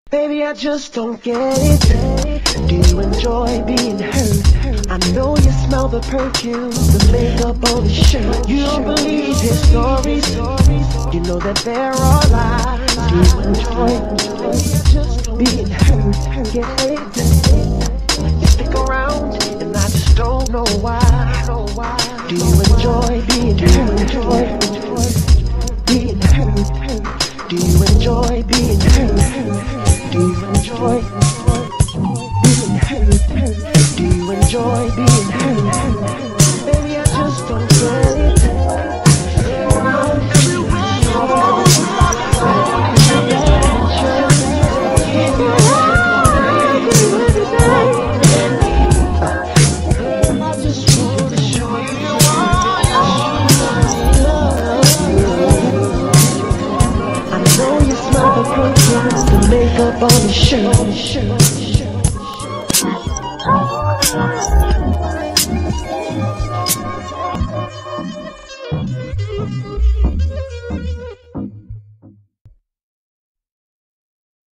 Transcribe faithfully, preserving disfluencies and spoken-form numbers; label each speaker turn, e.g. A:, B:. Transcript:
A: Baby, I just don't get it. Do you enjoy being hurt? I know you smell the perfume, the makeup on his shirt. You don't believe his stories. You know that there are lies. Do you enjoy being hurt? Get it? You stick around, and I just don't know why. Do you enjoy being hurt? Being hurt? Do you enjoy being hurt? Do you enjoy being hurt? Do you enjoy being hurt? Baby, I just don't get it. I just want to show you I know you smell the perfume, the makeup on his shirt. On his shirt.